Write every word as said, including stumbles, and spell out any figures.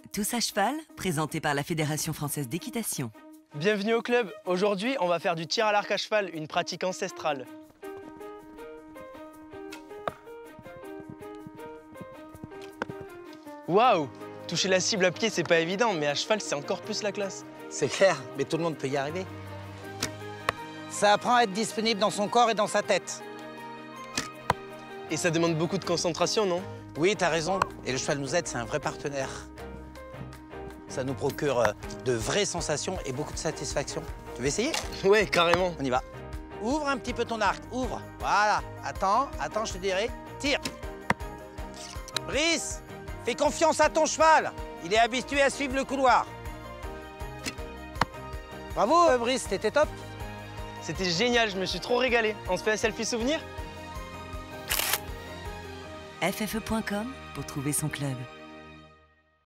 Tous à cheval, présenté par la Fédération française d'équitation. Bienvenue au club. Aujourd'hui, on va faire du tir à l'arc à cheval, une pratique ancestrale. Waouh! Toucher la cible à pied, c'est pas évident, mais à cheval, c'est encore plus la classe. C'est clair, mais tout le monde peut y arriver. Ça apprend à être disponible dans son corps et dans sa tête. Et ça demande beaucoup de concentration, non? Oui, t'as raison. Et le cheval nous aide, c'est un vrai partenaire. Ça nous procure euh, de vraies sensations et beaucoup de satisfaction. Tu veux essayer? Ouais, carrément. On y va. Ouvre un petit peu ton arc, ouvre. Voilà. Attends, attends, je te dirai. Tire. Brice, fais confiance à ton cheval. Il est habitué à suivre le couloir. Bravo, euh, Brice, t'étais top. C'était génial, je me suis trop régalé. On se fait un selfie souvenir? F F E point com pour trouver son club.